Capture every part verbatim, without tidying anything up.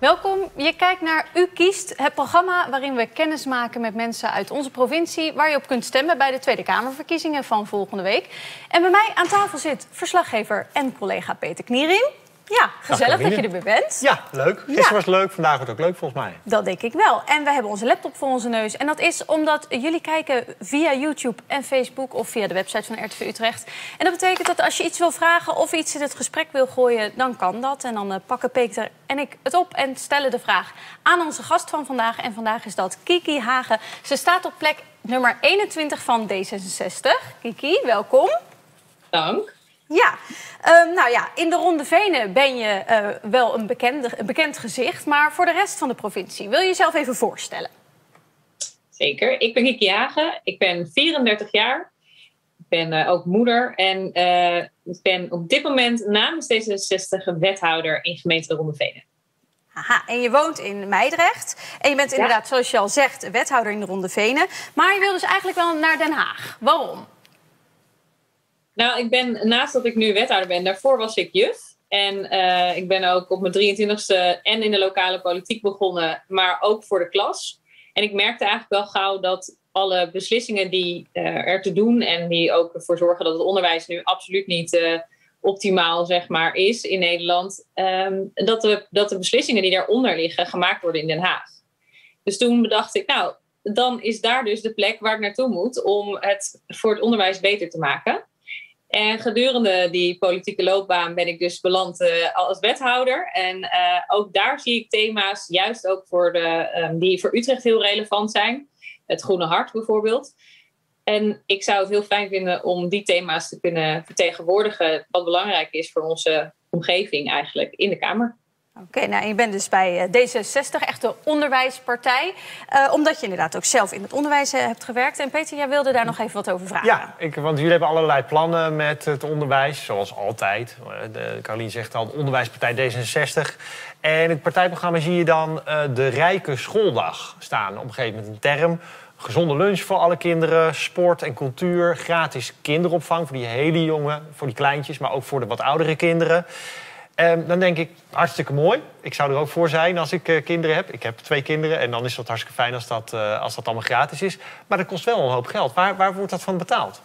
Welkom. Je kijkt naar U Kiest, het programma waarin we kennis maken met mensen uit onze provincie, waar je op kunt stemmen bij de Tweede Kamerverkiezingen van volgende week. En bij mij aan tafel zit verslaggever en collega Peter Kniering. Ja, gezellig dat je er weer bent. Ja, leuk. Gisteren ja. was het leuk, vandaag wordt het ook leuk volgens mij. Dat denk ik wel. En we hebben onze laptop voor onze neus. En dat is omdat jullie kijken via YouTube en Facebook of via de website van R T V Utrecht. En dat betekent dat als je iets wil vragen of iets in het gesprek wil gooien, dan kan dat. En dan uh, pakken Peter en ik het op en stellen de vraag aan onze gast van vandaag. En vandaag is dat Kiki Hagen. Ze staat op plek nummer eenentwintig van D zesenzestig. Kiki, welkom. Dank. Ja, uh, nou ja, in de Ronde Venen ben je uh, wel een, bekende, een bekend gezicht. Maar voor de rest van de provincie, wil je jezelf even voorstellen? Zeker. Ik ben Kiki Hagen. Ik ben vierendertig jaar. Ik ben uh, ook moeder. En uh, ik ben op dit moment namens D zesenzestig wethouder in gemeente de Ronde Venen. Aha, en je woont in Meidrecht. En je bent inderdaad, ja. zoals je al zegt, wethouder in de Ronde Venen. Maar je wil dus eigenlijk wel naar Den Haag. Waarom? Nou, ik ben, naast dat ik nu wethouder ben, daarvoor was ik juf. En uh, ik ben ook op mijn drieëntwintigste en in de lokale politiek begonnen, maar ook voor de klas. En ik merkte eigenlijk wel gauw dat alle beslissingen die uh, er te doen en die ook ervoor zorgen dat het onderwijs nu absoluut niet uh, optimaal, zeg maar, is in Nederland, um, dat, de, dat de beslissingen die daaronder liggen gemaakt worden in Den Haag. Dus toen bedacht ik, nou, dan is daar dus de plek waar ik naartoe moet om het voor het onderwijs beter te maken. En gedurende die politieke loopbaan ben ik dus beland uh, als wethouder. En uh, ook daar zie ik thema's, juist ook voor de, um, die voor Utrecht heel relevant zijn. Het Groene Hart bijvoorbeeld. En ik zou het heel fijn vinden om die thema's te kunnen vertegenwoordigen, wat belangrijk is voor onze omgeving eigenlijk in de Kamer. Oké, okay, nou, je bent dus bij D zesenzestig, echt de onderwijspartij. Uh, omdat je inderdaad ook zelf in het onderwijs uh, hebt gewerkt. En Peter, jij wilde daar nog even wat over vragen. Ja, ik, want jullie hebben allerlei plannen met het onderwijs, zoals altijd. De, Carolien zegt al, de onderwijspartij D zesenzestig. En in het partijprogramma zie je dan uh, de rijke schooldag staan. Op een gegeven moment een term. Gezonde lunch voor alle kinderen, sport en cultuur, gratis kinderopvang voor die hele jonge, voor die kleintjes, maar ook voor de wat oudere kinderen. Um, dan denk ik, hartstikke mooi. Ik zou er ook voor zijn als ik uh, kinderen heb. Ik heb twee kinderen en dan is dat hartstikke fijn als dat, uh, als dat allemaal gratis is. Maar dat kost wel een hoop geld. Waar, waar wordt dat van betaald?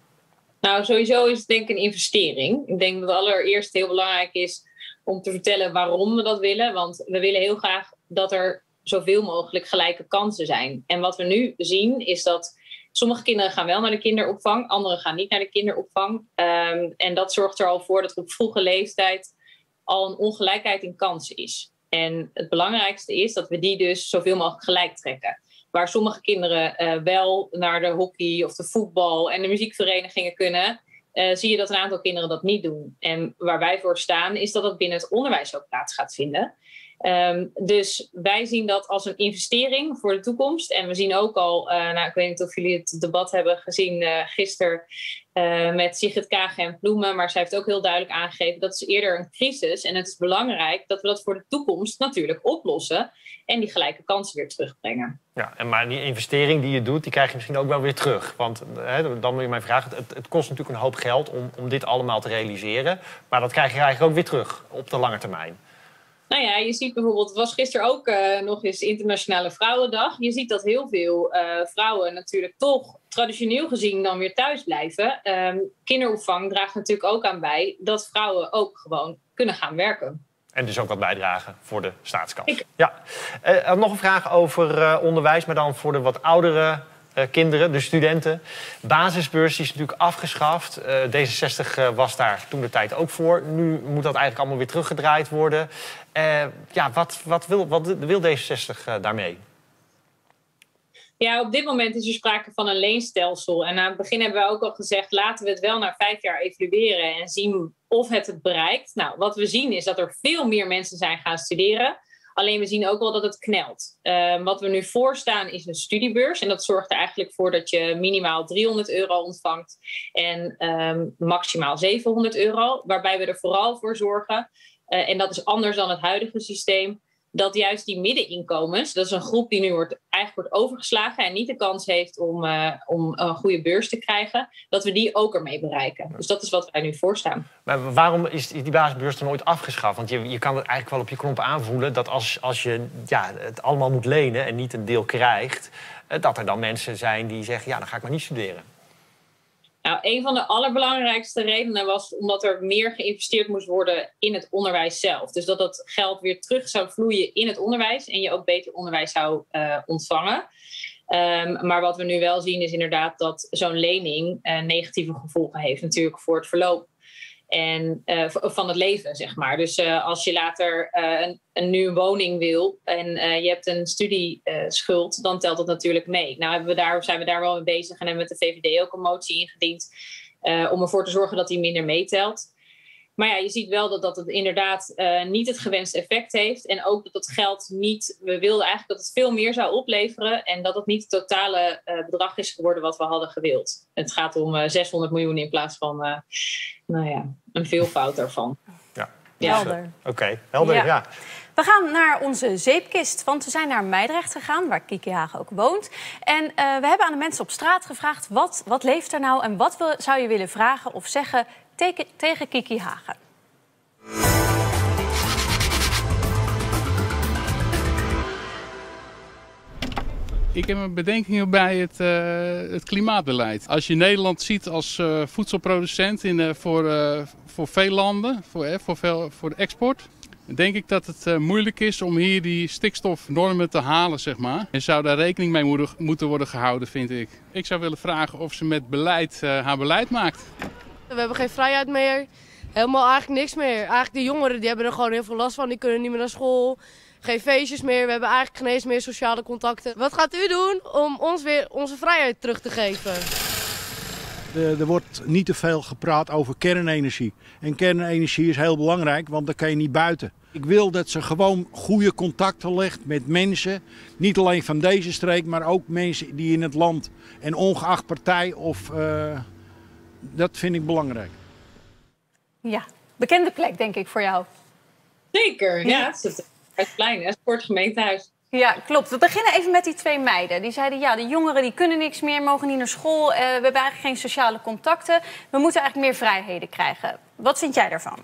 Nou, sowieso is het denk ik een investering. Ik denk dat het allereerst heel belangrijk is om te vertellen waarom we dat willen. Want we willen heel graag dat er zoveel mogelijk gelijke kansen zijn. En wat we nu zien is dat sommige kinderen gaan wel naar de kinderopvang, anderen gaan niet naar de kinderopvang. Um, en dat zorgt er al voor dat er op vroege leeftijd al een ongelijkheid in kansen is. En het belangrijkste is dat we die dus zoveel mogelijk gelijk trekken. Waar sommige kinderen uh, wel naar de hockey of de voetbal en de muziekverenigingen kunnen, uh, zie je dat een aantal kinderen dat niet doen. En waar wij voor staan is dat dat binnen het onderwijs ook plaats gaat vinden. Um, dus wij zien dat als een investering voor de toekomst. En we zien ook al, uh, nou, ik weet niet of jullie het debat hebben gezien uh, gisteren uh, met Sigrid Kaag en Ploemen, maar zij heeft ook heel duidelijk aangegeven dat is eerder een crisis. En het is belangrijk dat we dat voor de toekomst natuurlijk oplossen en die gelijke kansen weer terugbrengen. Ja, en maar die investering die je doet, die krijg je misschien ook wel weer terug. Want hè, dan wil je mij vragen, het, het kost natuurlijk een hoop geld om, om dit allemaal te realiseren. Maar dat krijg je eigenlijk ook weer terug op de lange termijn. Nou ja, je ziet bijvoorbeeld, het was gisteren ook uh, nog eens Internationale Vrouwendag. Je ziet dat heel veel uh, vrouwen natuurlijk toch traditioneel gezien dan weer thuis blijven. Um, kinderopvang draagt natuurlijk ook aan bij dat vrouwen ook gewoon kunnen gaan werken. En dus ook wat bijdragen voor de staatskas. Ik... Ja. Uh, nog een vraag over uh, onderwijs, maar dan voor de wat oudere uh, kinderen, de studenten. Basisbeurs die is natuurlijk afgeschaft. Uh, D zesenzestig uh, was daar toen de tijd ook voor. Nu moet dat eigenlijk allemaal weer teruggedraaid worden. Uh, ja, wat, wat, wil, wat wil D zesenzestig uh, daarmee? Ja, op dit moment is er sprake van een leenstelsel. En aan het begin hebben we ook al gezegd, laten we het wel na vijf jaar evalueren en zien of het het bereikt. Nou, wat we zien is dat er veel meer mensen zijn gaan studeren. Alleen we zien ook wel dat het knelt. Uh, wat we nu voorstaan is een studiebeurs. En dat zorgt er eigenlijk voor dat je minimaal driehonderd euro ontvangt en um, maximaal zevenhonderd euro. Waarbij we er vooral voor zorgen, uh, en dat is anders dan het huidige systeem, dat juist die middeninkomens, dat is een groep die nu wordt, eigenlijk wordt overgeslagen en niet de kans heeft om, uh, om een goede beurs te krijgen, dat we die ook ermee bereiken. Dus dat is wat wij nu voorstaan. Maar waarom is die basisbeurs er nooit afgeschaft? Want je, je kan het eigenlijk wel op je knop aanvoelen dat als, als je ja, het allemaal moet lenen en niet een deel krijgt, dat er dan mensen zijn die zeggen, ja, dan ga ik maar niet studeren. Nou, een van de allerbelangrijkste redenen was omdat er meer geïnvesteerd moest worden in het onderwijs zelf. Dus dat dat geld weer terug zou vloeien in het onderwijs en je ook beter onderwijs zou uh, ontvangen. Um, maar wat we nu wel zien is inderdaad dat zo'n lening uh, negatieve gevolgen heeft natuurlijk voor het verloop en, uh, van het leven, zeg maar. Dus uh, als je later uh, een, een nieuwe woning wil en uh, je hebt een studieschuld, uh, dan telt dat natuurlijk mee. Nou hebben we daar, zijn we daar wel mee bezig en hebben we met de V V D ook een motie ingediend uh, om ervoor te zorgen dat die minder meetelt. Maar ja, je ziet wel dat, dat het inderdaad uh, niet het gewenste effect heeft. En ook dat het geld niet... We wilden eigenlijk dat het veel meer zou opleveren. En dat het niet het totale uh, bedrag is geworden wat we hadden gewild. Het gaat om uh, zeshonderd miljoen in plaats van uh, nou ja, een veelvoud daarvan. Ja, ja. Helder. Oké, okay. helder, ja. ja. We gaan naar onze zeepkist, want we zijn naar Meidrecht gegaan, waar Kiki Hagen ook woont. En uh, we hebben aan de mensen op straat gevraagd, wat, wat leeft er nou en wat wil, zou je willen vragen of zeggen tegen, tegen Kiki Hagen? Ik heb een bedenkingen bij het, uh, het klimaatbeleid. Als je Nederland ziet als uh, voedselproducent in, uh, voor, uh, voor veel landen, voor, uh, voor, veel, voor de export, denk ik dat het uh, moeilijk is om hier die stikstofnormen te halen, zeg maar. En zou daar rekening mee moeder, moeten worden gehouden, vind ik. Ik zou willen vragen of ze met beleid uh, haar beleid maakt. We hebben geen vrijheid meer, helemaal eigenlijk niks meer. Eigenlijk de jongeren die hebben er gewoon heel veel last van, die kunnen niet meer naar school. Geen feestjes meer, we hebben eigenlijk geen eens meer sociale contacten. Wat gaat u doen om ons weer onze vrijheid terug te geven? De, er wordt niet te veel gepraat over kernenergie. En kernenergie is heel belangrijk, want dan kan je niet buiten. Ik wil dat ze gewoon goede contacten legt met mensen. Niet alleen van deze streek, maar ook mensen die in het land. En ongeacht partij, of, uh, dat vind ik belangrijk. Ja, bekende plek denk ik voor jou. Zeker, ja. Het is het plein, het sportgemeentehuis. Ja, klopt. We beginnen even met die twee meiden. Die zeiden, ja, de jongeren die kunnen niks meer, mogen niet naar school. Uh, we hebben eigenlijk geen sociale contacten. We moeten eigenlijk meer vrijheden krijgen. Wat vind jij daarvan?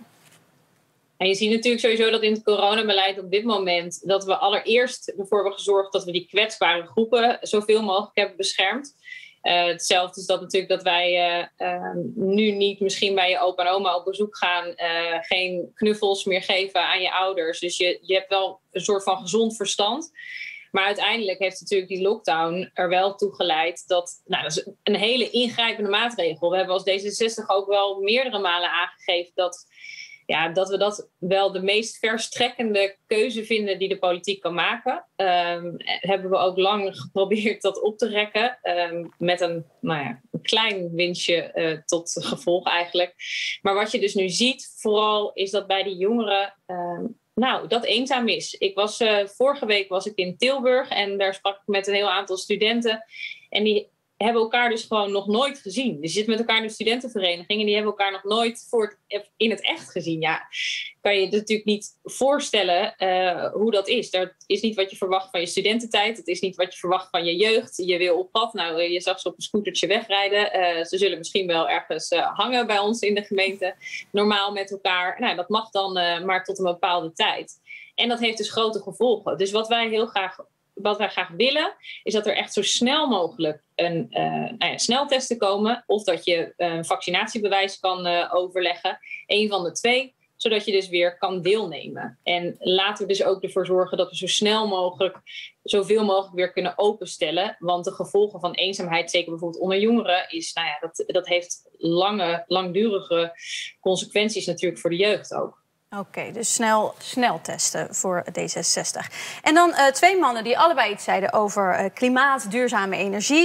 En je ziet natuurlijk sowieso dat in het coronabeleid op dit moment, dat we allereerst ervoor hebben gezorgd dat we die kwetsbare groepen zoveel mogelijk hebben beschermd. Uh, hetzelfde is dat natuurlijk dat wij uh, uh, nu niet misschien bij je opa en oma op bezoek gaan, uh, geen knuffels meer geven aan je ouders. Dus je, je hebt wel een soort van gezond verstand. Maar uiteindelijk heeft natuurlijk die lockdown er wel toe geleid dat, nou, dat is een hele ingrijpende maatregel. We hebben als D zesenzestig ook wel meerdere malen aangegeven dat, ja, dat we dat wel de meest verstrekkende keuze vinden die de politiek kan maken. Um, hebben we ook lang geprobeerd dat op te rekken. Um, met een, nou ja, een klein winstje uh, tot gevolg eigenlijk. Maar wat je dus nu ziet vooral is dat bij die jongeren, um, nou, dat eenzaam is. Ik was, uh, vorige week was ik in Tilburg en daar sprak ik met een heel aantal studenten. En die hebben elkaar dus gewoon nog nooit gezien. Dus je zit met elkaar in een studentenvereniging en die hebben elkaar nog nooit voor het, in het echt gezien. Ja, kan je je natuurlijk niet voorstellen uh, hoe dat is. Dat is niet wat je verwacht van je studententijd. Het is niet wat je verwacht van je jeugd. Je wil op pad. Nou, je zag ze op een scootertje wegrijden. Uh, ze zullen misschien wel ergens uh, hangen bij ons in de gemeente. Normaal met elkaar. Nou, dat mag dan uh, maar tot een bepaalde tijd. En dat heeft dus grote gevolgen. Dus wat wij heel graag... Wat wij graag willen, is dat er echt zo snel mogelijk een uh, nou ja, sneltesten komen. Of dat je een vaccinatiebewijs kan uh, overleggen. Eén van de twee, zodat je dus weer kan deelnemen. En laten we dus ook ervoor zorgen dat we zo snel mogelijk, zoveel mogelijk weer kunnen openstellen. Want de gevolgen van eenzaamheid, zeker bijvoorbeeld onder jongeren, is, nou ja, dat, dat heeft lange, langdurige consequenties natuurlijk voor de jeugd ook. Oké, okay, dus snel, snel testen voor D zesenzestig. En dan uh, twee mannen die allebei iets zeiden over uh, klimaat, duurzame energie.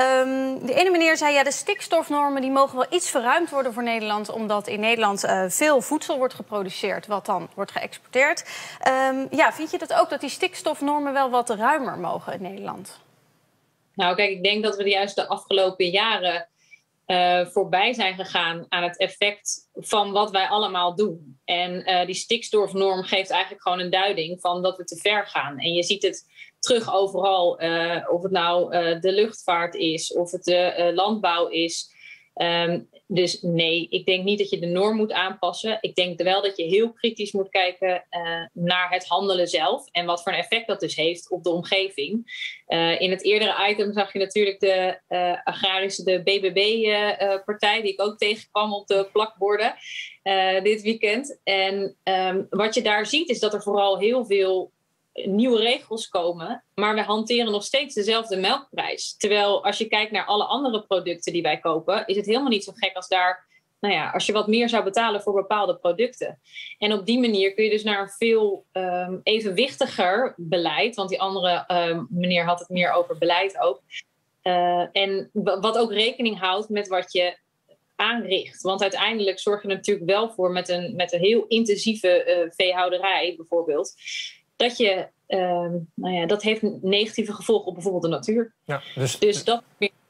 Um, de ene meneer zei, ja, de stikstofnormen die mogen wel iets verruimd worden voor Nederland, omdat in Nederland uh, veel voedsel wordt geproduceerd, wat dan wordt geëxporteerd. Um, ja, vind je dat ook, dat die stikstofnormen wel wat ruimer mogen in Nederland? Nou, kijk, ik denk dat we juist de afgelopen jaren uh, voorbij zijn gegaan aan het effect van wat wij allemaal doen. En uh, die stikstofnorm geeft eigenlijk gewoon een duiding van dat we te ver gaan. En je ziet het terug overal, uh, of het nou uh, de luchtvaart is, of het de uh, landbouw is. Um, dus nee, ik denk niet dat je de norm moet aanpassen. Ik denk wel dat je heel kritisch moet kijken uh, naar het handelen zelf en wat voor een effect dat dus heeft op de omgeving. Uh, in het eerdere item zag je natuurlijk de uh, agrarische, de B B B-partij, uh, uh, die ik ook tegenkwam op de plakborden uh, dit weekend. En um, wat je daar ziet is dat er vooral heel veel nieuwe regels komen, maar we hanteren nog steeds dezelfde melkprijs. Terwijl als je kijkt naar alle andere producten die wij kopen, is het helemaal niet zo gek als daar, nou ja, als je wat meer zou betalen voor bepaalde producten. En op die manier kun je dus naar een veel um, evenwichtiger beleid, want die andere um, meneer had het meer over beleid ook. Uh, en wat ook rekening houdt met wat je aanricht. Want uiteindelijk zorg je er natuurlijk wel voor met een, met een heel intensieve uh, veehouderij bijvoorbeeld, dat je, uh, nou ja, dat heeft negatieve gevolgen op bijvoorbeeld de natuur. Ja, dus, dus dat.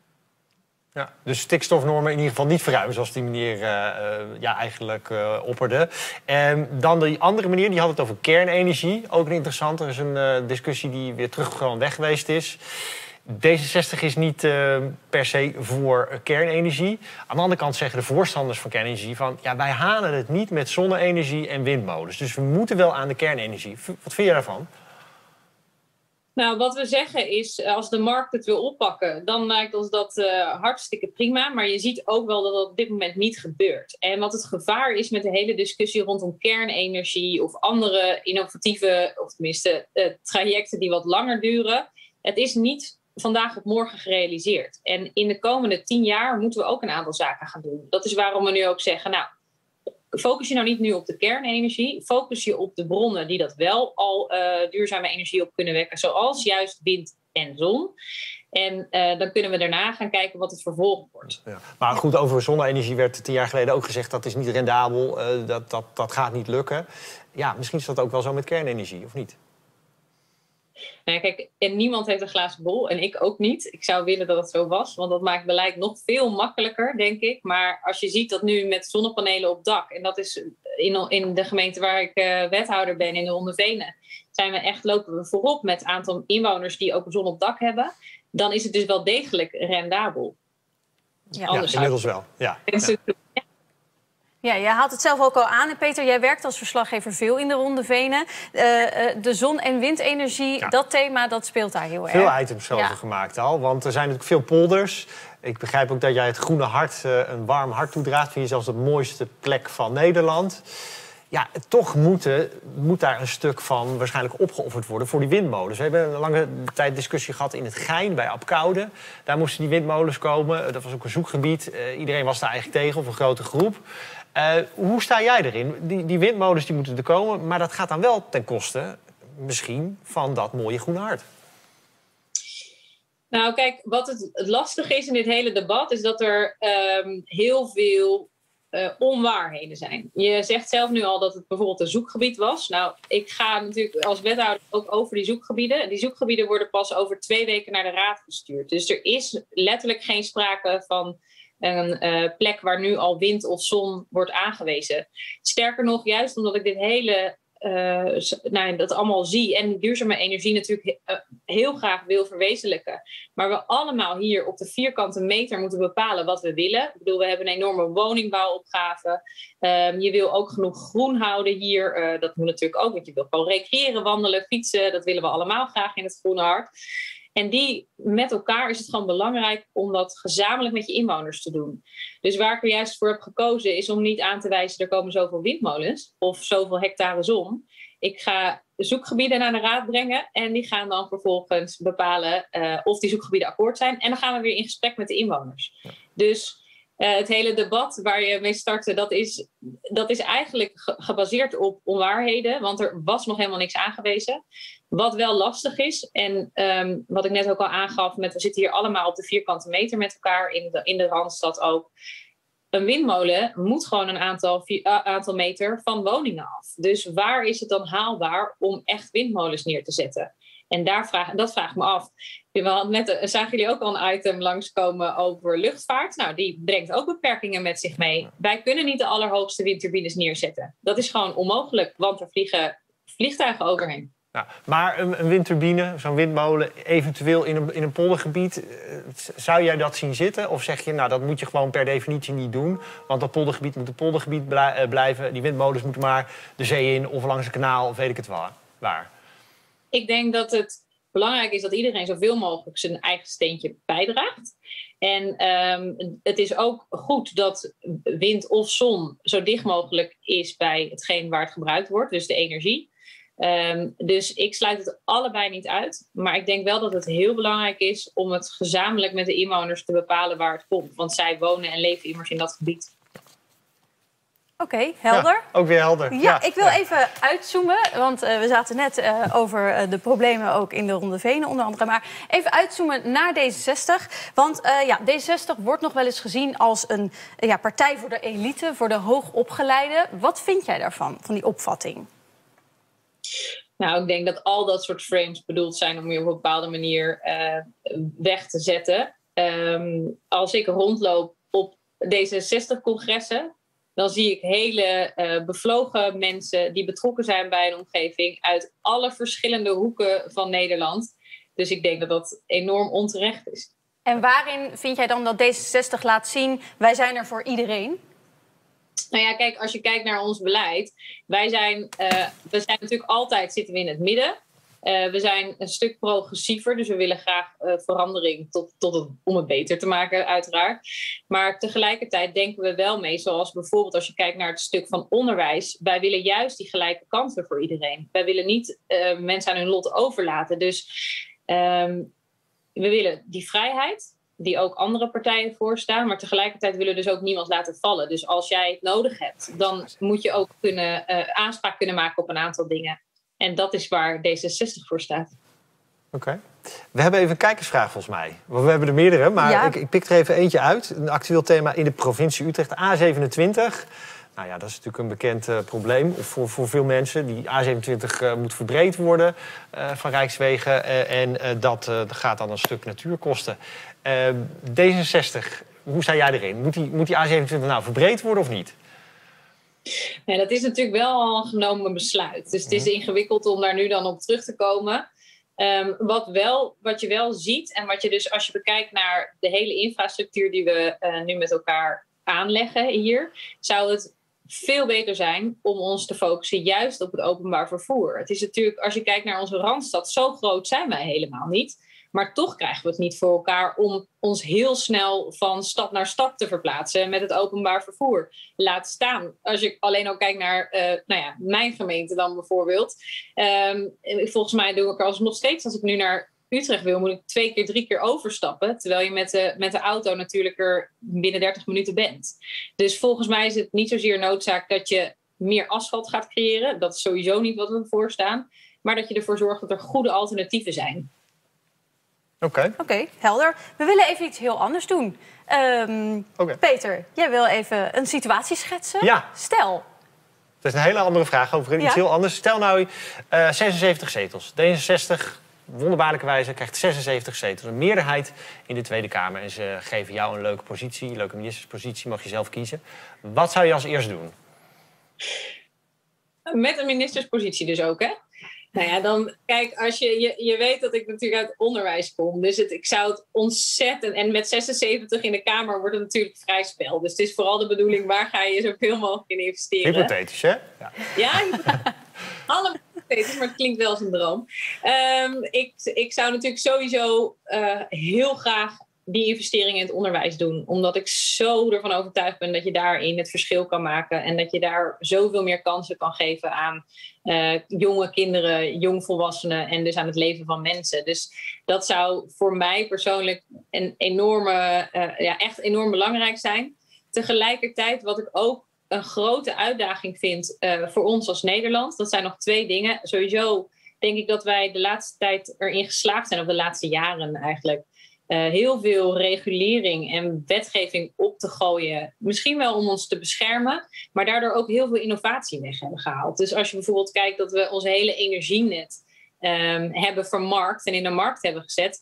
Ja, dus stikstofnormen in ieder geval niet verruimen, zoals die meneer uh, uh, ja, eigenlijk uh, opperde. En dan die andere meneer, die had het over kernenergie. Ook een interessant. Er is een uh, discussie die weer terug gewoon weg geweest is. D zesenzestig is niet uh, per se voor kernenergie. Aan de andere kant zeggen de voorstanders van kernenergie van, ja, wij halen het niet met zonne-energie en windmolens. Dus we moeten wel aan de kernenergie. Wat vind je daarvan? Nou, wat we zeggen is, als de markt het wil oppakken, dan lijkt ons dat uh, hartstikke prima. Maar je ziet ook wel dat dat op dit moment niet gebeurt. En wat het gevaar is met de hele discussie rondom kernenergie of andere innovatieve, of tenminste uh, trajecten die wat langer duren. Het is niet vandaag op morgen gerealiseerd. En in de komende tien jaar moeten we ook een aantal zaken gaan doen. Dat is waarom we nu ook zeggen, nou, focus je nou niet nu op de kernenergie. Focus je op de bronnen die dat wel al uh, duurzame energie op kunnen wekken. Zoals juist wind en zon. En uh, dan kunnen we daarna gaan kijken wat het vervolg wordt. Ja, maar goed, over zonne-energie werd tien jaar geleden ook gezegd, dat is niet rendabel. Uh, dat, dat, dat gaat niet lukken. Ja, misschien is dat ook wel zo met kernenergie, of niet? Nou, kijk, en niemand heeft een glazen bol en ik ook niet. Ik zou willen dat het zo was, want dat maakt beleid nog veel makkelijker, denk ik. Maar als je ziet dat nu met zonnepanelen op dak, en dat is in, in de gemeente waar ik uh, wethouder ben, in de Ondervenen, zijn we echt, lopen we voorop met het aantal inwoners die ook een zon op dak hebben. Dan is het dus wel degelijk rendabel. Ja, ja inmiddels wel. Ja. ja. Ja, jij haalt het zelf ook al aan. En Peter, jij werkt als verslaggever veel in de Ronde Venen. Uh, uh, de zon- en windenergie, ja. dat thema, dat speelt daar heel veel erg. Veel items zelf ja. gemaakt al, want er zijn natuurlijk veel polders. Ik begrijp ook dat jij het Groene Hart uh, een warm hart toedraagt. Vind je zelfs de mooiste plek van Nederland. Ja, toch moeten, moet daar een stuk van waarschijnlijk opgeofferd worden voor die windmolens. We hebben een lange tijd discussie gehad in het Gein bij Apkoude. Daar moesten die windmolens komen. Dat was ook een zoekgebied. Uh, iedereen was daar eigenlijk tegen, of een grote groep. Uh, hoe sta jij erin? Die, die windmolens die moeten er komen, maar dat gaat dan wel ten koste misschien van dat mooie Groene Hart. Nou kijk, wat het, het lastige is in dit hele debat is dat er um, heel veel uh, onwaarheden zijn. Je zegt zelf nu al dat het bijvoorbeeld een zoekgebied was. Nou, ik ga natuurlijk als wethouder ook over die zoekgebieden. Die zoekgebieden worden pas over twee weken naar de raad gestuurd. Dus er is letterlijk geen sprake van een uh, plek waar nu al wind of zon wordt aangewezen. Sterker nog, juist omdat ik dit hele, uh, nou, dat allemaal zie en duurzame energie natuurlijk uh, heel graag wil verwezenlijken. Maar we allemaal hier op de vierkante meter moeten bepalen wat we willen. Ik bedoel, we hebben een enorme woningbouwopgave. Um, je wil ook genoeg groen houden hier. Uh, dat moet natuurlijk ook, want je wil gewoon recreëren, wandelen, fietsen. Dat willen we allemaal graag in het Groene Hart. En die met elkaar is het gewoon belangrijk om dat gezamenlijk met je inwoners te doen. Dus waar ik er juist voor heb gekozen is om niet aan te wijzen, er komen zoveel windmolens of zoveel hectare zon. Ik ga zoekgebieden naar de raad brengen en die gaan dan vervolgens bepalen uh, of die zoekgebieden akkoord zijn. En dan gaan we weer in gesprek met de inwoners. Ja. Dus uh, het hele debat waar je mee startte, dat is, dat is eigenlijk ge- gebaseerd op onwaarheden, want er was nog helemaal niks aangewezen. Wat wel lastig is, en um, wat ik net ook al aangaf, met, we zitten hier allemaal op de vierkante meter met elkaar, in de, in de Randstad ook. Een windmolen moet gewoon een aantal, uh, aantal meter van woningen af. Dus waar is het dan haalbaar om echt windmolens neer te zetten? En daar vraag, dat vraag ik me af. We hadden net, uh, zagen jullie ook al een item langskomen over luchtvaart? Nou, die brengt ook beperkingen met zich mee. Wij kunnen niet de allerhoogste windturbines neerzetten. Dat is gewoon onmogelijk, want er vliegen vliegtuigen overheen. Nou, maar een, een windturbine, zo'n windmolen, eventueel in een, in een poldergebied, zou jij dat zien zitten? Of zeg je, nou, dat moet je gewoon per definitie niet doen, want dat poldergebied moet een poldergebied blijven. Die windmolens moeten maar de zee in of langs een kanaal, of weet ik het wel, waar. Ik denk dat het belangrijk is dat iedereen zoveel mogelijk zijn eigen steentje bijdraagt. En um, het is ook goed dat wind of zon zo dicht mogelijk is bij hetgeen waar het gebruikt wordt, dus de energie. Um, dus ik sluit het allebei niet uit. Maar ik denk wel dat het heel belangrijk is om het gezamenlijk met de inwoners te bepalen waar het komt. Want zij wonen en leven immers in dat gebied. Oké, okay, helder. Ja, ook weer helder. Ja, ja. ik wil ja. even uitzoomen, want uh, we zaten net uh, over uh, de problemen ook in de Ronde Venen onder andere. Maar even uitzoomen naar D zesenzestig. Want uh, ja, D zesenzestig wordt nog wel eens gezien als een uh, ja, partij voor de elite, voor de hoogopgeleiden. Wat vind jij daarvan, van die opvatting? Nou, ik denk dat al dat soort frames bedoeld zijn om je op een bepaalde manier uh, weg te zetten. Um, als ik rondloop op D zesenzestig-congressen, dan zie ik hele uh, bevlogen mensen die betrokken zijn bij een omgeving uit alle verschillende hoeken van Nederland. Dus ik denk dat dat enorm onterecht is. En waarin vind jij dan dat D zesenzestig laat zien, wij zijn er voor iedereen? Nou ja, kijk, als je kijkt naar ons beleid, wij zijn, uh, we zijn natuurlijk altijd zitten we in het midden. Uh, we zijn een stuk progressiever, dus we willen graag uh, verandering tot, tot het, om het beter te maken, uiteraard. Maar tegelijkertijd denken we wel mee, zoals bijvoorbeeld als je kijkt naar het stuk van onderwijs. Wij willen juist die gelijke kansen voor iedereen. Wij willen niet uh, mensen aan hun lot overlaten. Dus um, we willen die vrijheid, die ook andere partijen voorstaan. Maar tegelijkertijd willen we dus ook niemand laten vallen. Dus als jij het nodig hebt, dan moet je ook kunnen, uh, aanspraak kunnen maken op een aantal dingen. En dat is waar D zesenzestig voor staat. Oké. Okay. We hebben even een kijkersvraag volgens mij. We hebben er meerdere, maar ja. ik, ik pik er even eentje uit. Een actueel thema in de provincie Utrecht, A zevenentwintig. Nou ja, dat is natuurlijk een bekend uh, probleem voor, voor veel mensen. Die A zevenentwintig uh, moet verbreed worden uh, van Rijkswegen. Uh, en uh, dat uh, gaat dan een stuk natuur kosten. Uh, D zesenzestig, hoe sta jij erin? Moet die, moet die A zevenentwintig nou verbreed worden of niet? Ja, dat is natuurlijk wel al een genomen besluit. Dus het is ingewikkeld om daar nu dan op terug te komen. Um, wat, wel, wat je wel ziet en wat je dus als je bekijkt naar de hele infrastructuur die we uh, nu met elkaar aanleggen hier, zou het veel beter zijn om ons te focussen juist op het openbaar vervoer. Het is natuurlijk, als je kijkt naar onze Randstad, zo groot zijn wij helemaal niet. Maar toch krijgen we het niet voor elkaar om ons heel snel van stad naar stad te verplaatsen met het openbaar vervoer. Laat staan. Als je alleen ook kijkt naar uh, nou ja, mijn gemeente dan bijvoorbeeld. Um, volgens mij doe ik als nog steeds, als ik nu naar Utrecht wil, moet ik twee keer, drie keer overstappen. Terwijl je met de, met de auto natuurlijk er binnen dertig minuten bent. Dus volgens mij is het niet zozeer noodzaak dat je meer asfalt gaat creëren. Dat is sowieso niet wat we voorstaan. Maar dat je ervoor zorgt dat er goede alternatieven zijn. Oké. Okay. Oké, okay, helder. We willen even iets heel anders doen. Um, okay. Peter, jij wil even een situatie schetsen? Ja. Stel. Dat is een hele andere vraag over iets ja. heel anders. Stel nou uh, zesenzeventig zetels. D zesenzestig, wonderbaarlijke wijze, krijgt zesenzeventig zetels. Een meerderheid in de Tweede Kamer. En ze geven jou een leuke positie, een leuke ministerspositie. Mag je zelf kiezen. Wat zou je als eerst doen? Met een ministerspositie dus ook, hè? Nou ja, dan kijk, als je, je, je weet dat ik natuurlijk uit onderwijs kom. Dus het, ik zou het ontzettend... En met zesenzeventig in de Kamer wordt het natuurlijk vrij spel. Dus het is vooral de bedoeling, waar ga je zoveel mogelijk in investeren? Hypothetisch, hè? Ja, ja allemaal hypothetisch, maar het klinkt wel als een droom. Um, ik, ik zou natuurlijk sowieso uh, heel graag die investeringen in het onderwijs doen. Omdat ik zo ervan overtuigd ben dat je daarin het verschil kan maken. En dat je daar zoveel meer kansen kan geven aan uh, jonge kinderen, jongvolwassenen en dus aan het leven van mensen. Dus dat zou voor mij persoonlijk een enorme, uh, ja, echt enorm belangrijk zijn. Tegelijkertijd wat ik ook een grote uitdaging vind uh, voor ons als Nederland. Dat zijn nog twee dingen. Sowieso denk ik dat wij de laatste tijd erin geslaagd zijn, of de laatste jaren eigenlijk, Uh, heel veel regulering en wetgeving op te gooien. Misschien wel om ons te beschermen, maar daardoor ook heel veel innovatie weg hebben gehaald. Dus als je bijvoorbeeld kijkt dat we onze hele energienet um, hebben vermarkt en in de markt hebben gezet.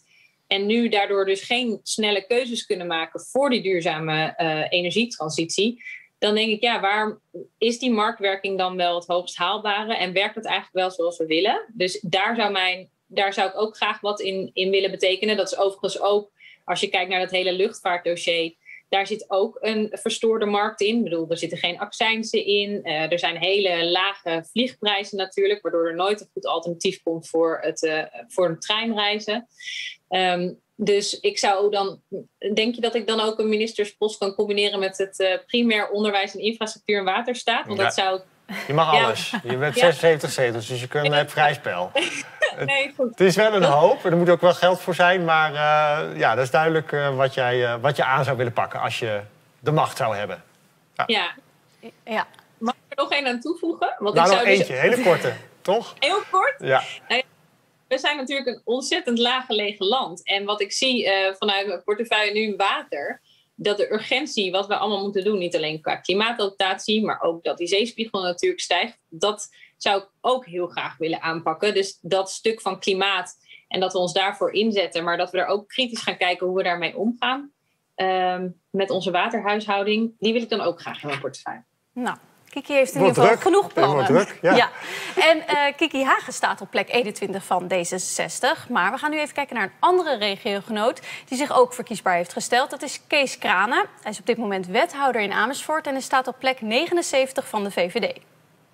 En nu daardoor dus geen snelle keuzes kunnen maken voor die duurzame uh, energietransitie. Dan denk ik, ja, waar is die marktwerking dan wel het hoogst haalbare? En werkt het eigenlijk wel zoals we willen? Dus daar zou, mijn, daar zou ik ook graag wat in, in willen betekenen. Dat is overigens ook, als je kijkt naar dat hele luchtvaartdossier, daar zit ook een verstoorde markt in. Ik bedoel, er zitten geen accijnsen in. Uh, er zijn hele lage vliegprijzen natuurlijk, waardoor er nooit een goed alternatief komt voor, het, uh, voor een treinreizen. Um, dus ik zou dan, denk je dat ik dan ook een ministerspost kan combineren met het uh, primair onderwijs en infrastructuur en waterstaat? Want ja. dat zou... Je mag ja. alles. Je bent zesenzeventig zetels, dus je kunt, hebt vrij spel. Nee, goed. Het is wel een hoop, er moet ook wel geld voor zijn. Maar uh, ja, dat is duidelijk uh, wat, jij, uh, wat je aan zou willen pakken als je de macht zou hebben. Ja. ja. ja. Mag ik er nog één aan toevoegen? Want nou, ik nog zou eentje, dus... hele korte, toch? Heel kort? Ja. Nou, we zijn natuurlijk een ontzettend laaggelegen land. En wat ik zie uh, vanuit mijn portefeuille nu water, dat de urgentie, wat we allemaal moeten doen, niet alleen qua klimaatadaptatie, maar ook dat die zeespiegel natuurlijk stijgt, dat zou ik ook heel graag willen aanpakken. Dus dat stuk van klimaat en dat we ons daarvoor inzetten, maar dat we er ook kritisch gaan kijken hoe we daarmee omgaan um, met onze waterhuishouding, die wil ik dan ook graag in mijn portefeuille. Nou. Kiki heeft in ieder geval druk. genoeg plannen. Druk, ja. Ja. En uh, Kiki Hagen staat op plek eenentwintig van D zesenzestig. Maar we gaan nu even kijken naar een andere regiogenoot die zich ook verkiesbaar heeft gesteld. Dat is Kees Kranen. Hij is op dit moment wethouder in Amersfoort en hij staat op plek negenenzeventig van de V V D.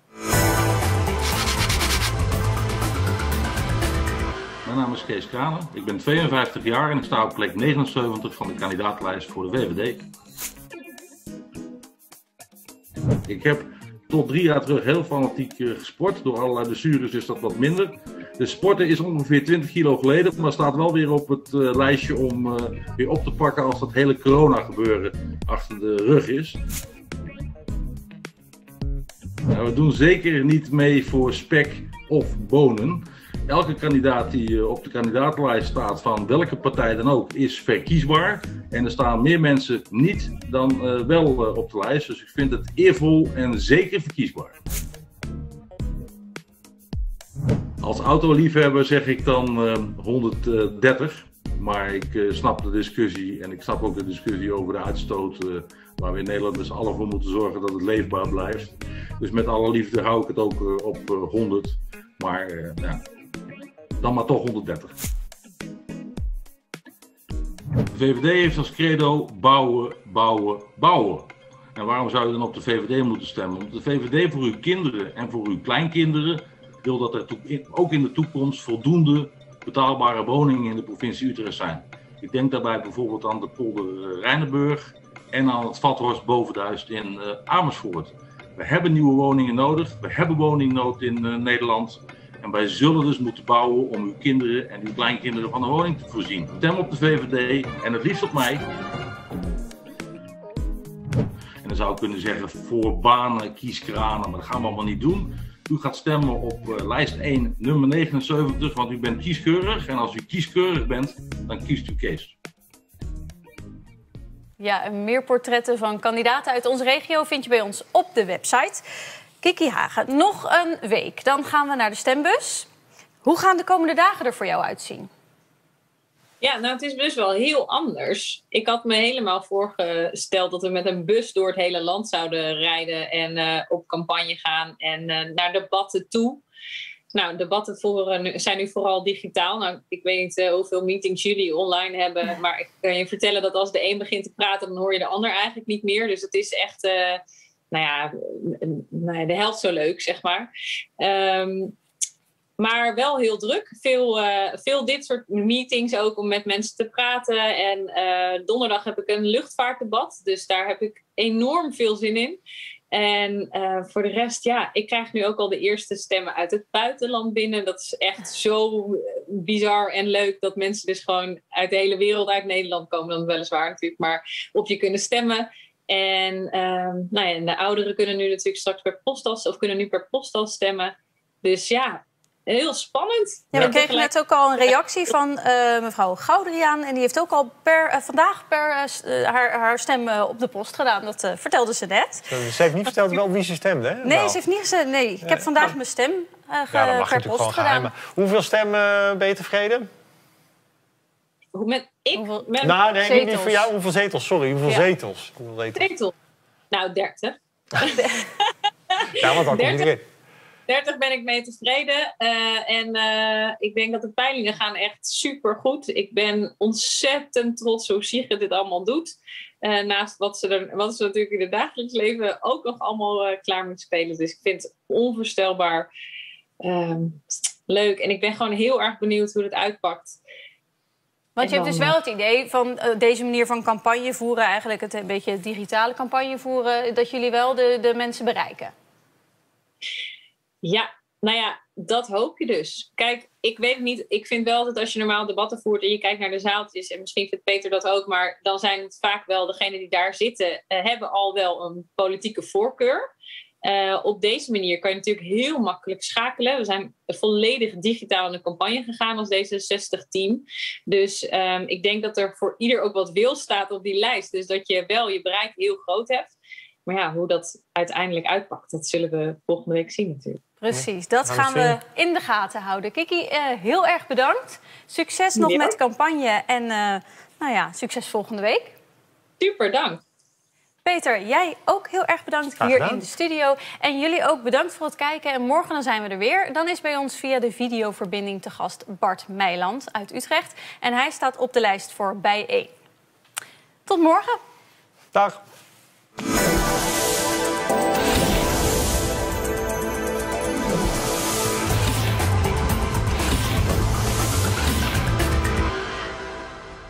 Mijn naam is Kees Kranen. Ik ben tweeënvijftig jaar en ik sta op plek negenenzeventig van de kandidaatlijst voor de V V D. Ik heb tot drie jaar terug heel fanatiek uh, gesport. Door allerlei blessures is dat wat minder. De sporten is ongeveer twintig kilo geleden, maar staat wel weer op het uh, lijstje om uh, weer op te pakken als dat hele corona gebeuren achter de rug is. Nou, we doen zeker niet mee voor spek of bonen. Elke kandidaat die uh, op de kandidatenlijst staat van welke partij dan ook is verkiesbaar. En er staan meer mensen niet dan uh, wel uh, op de lijst. Dus ik vind het eervol en zeker verkiesbaar. Als autoliefhebber zeg ik dan uh, honderddertig. Maar ik uh, snap de discussie en ik snap ook de discussie over de uitstoot. Uh, waar we in Nederland dus alle voor moeten zorgen dat het leefbaar blijft. Dus met alle liefde hou ik het ook uh, op uh, honderd. Maar uh, ja, dan maar toch honderddertig. De V V D heeft als credo bouwen, bouwen, bouwen. En waarom zou je dan op de V V D moeten stemmen? Omdat de V V D voor uw kinderen en voor uw kleinkinderen wil dat er ook in de toekomst voldoende betaalbare woningen in de provincie Utrecht zijn. Ik denk daarbij bijvoorbeeld aan de polder Rijnenburg en aan het Vathorst Bovenduist in uh, Amersfoort. We hebben nieuwe woningen nodig, we hebben woningnood in uh, Nederland. En wij zullen dus moeten bouwen om uw kinderen en uw kleinkinderen van een woning te voorzien. Stem op de V V D en het liefst op mij. En dan zou ik kunnen zeggen voor banen, kies Kranen, maar dat gaan we allemaal niet doen. U gaat stemmen op uh, lijst één, nummer negenenzeventig, want u bent kieskeurig. En als u kieskeurig bent, dan kiest u Kees. Ja, meer portretten van kandidaten uit onze regio vind je bij ons op de website. Kiki Hagen, nog een week. Dan gaan we naar de stembus. Hoe gaan de komende dagen er voor jou uitzien? Ja, nou het is dus wel heel anders. Ik had me helemaal voorgesteld dat we met een bus door het hele land zouden rijden en uh, op campagne gaan en uh, naar debatten toe. Nou, debatten voeren zijn nu vooral digitaal. Nou, ik weet niet uh, hoeveel meetings jullie online hebben, maar ik kan je vertellen dat als de een begint te praten, dan hoor je de ander eigenlijk niet meer. Dus het is echt, uh, nou ja, de helft zo leuk, zeg maar. Um, Maar wel heel druk. Veel, uh, veel dit soort meetings ook om met mensen te praten. En uh, donderdag heb ik een luchtvaartdebat. Dus daar heb ik enorm veel zin in. En uh, voor de rest, ja, ik krijg nu ook al de eerste stemmen uit het buitenland binnen. Dat is echt zo bizar en leuk dat mensen dus gewoon uit de hele wereld, uit Nederland komen dan weliswaar natuurlijk, maar op je kunnen stemmen. En, uh, nou ja, en de ouderen kunnen nu natuurlijk straks per postas of kunnen nu per postas stemmen. Dus ja, heel spannend. Ja, we kregen net ook al een reactie van uh, mevrouw Goudriaan. En die heeft ook al per, uh, vandaag per, uh, haar, haar stem uh, op de post gedaan. Dat uh, vertelde ze net. Ze heeft niet verteld wel wie ze stemde, hè? Nee, ze heeft niet gezegd. Nee, ik heb vandaag mijn stem uh, ge, ja, dat mag per post gedaan. Hoeveel stemmen ben je tevreden? Hoe met, ik, Hoeveel met Nou, nee, niet- niet zetels? voor jou. Hoeveel zetels? Sorry, hoeveel Ja. zetels? Hoeveel zetels? zetel. Nou, dertig. Ja, want dan komt dertig. iedereen. dertig ben ik mee tevreden. Uh, en uh, ik denk dat de peilingen gaan echt super goed. Ik ben ontzettend trots hoe Sigrid dit allemaal doet. Uh, naast wat ze, er, wat ze natuurlijk in het dagelijks leven ook nog allemaal uh, klaar moet spelen. Dus ik vind het onvoorstelbaar uh, leuk. En ik ben gewoon heel erg benieuwd hoe het uitpakt. Want je En hebt dan, dus wel het idee van uh, deze manier van campagne voeren... eigenlijk het een beetje digitale campagne voeren... dat jullie wel de, de mensen bereiken. Ja, nou ja, dat hoop je dus. Kijk, ik weet het niet. Ik vind wel dat als je normaal debatten voert en je kijkt naar de zaaltjes... en misschien vindt Peter dat ook, maar dan zijn het vaak wel degenen die daar zitten... Uh, hebben al wel een politieke voorkeur. Uh, op deze manier kan je natuurlijk heel makkelijk schakelen. We zijn volledig digitaal in de campagne gegaan als D zesenzestig-team. Dus um, ik denk dat er voor ieder ook wat wil staat op die lijst. Dus dat je wel je bereik heel groot hebt. Maar ja, hoe dat uiteindelijk uitpakt, dat zullen we volgende week zien natuurlijk. Precies, dat Gaan we gaan we in de gaten houden. Kiki, uh, heel erg bedankt. Succes nog Ja. met de campagne en uh, nou ja, succes volgende week. Super, dank. Peter, jij ook heel erg bedankt Graag hier gedaan. in de studio. En jullie ook bedankt voor het kijken. En morgen dan zijn we er weer. Dan is bij ons via de videoverbinding te gast Bart Meijland uit Utrecht. En hij staat op de lijst voor Bij één. Tot morgen. Dag.